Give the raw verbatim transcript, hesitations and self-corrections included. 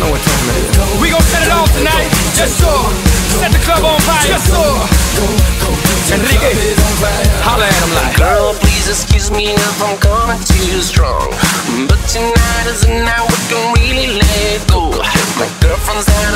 know what time it is. We gon' set it off tonight. Yes, sir. Set the club on fire. Yes, sir. Enrique, holla at him like. Girl, please excuse me if I'm coming too strong, but tonight is the night we can really let go. My girlfriend's out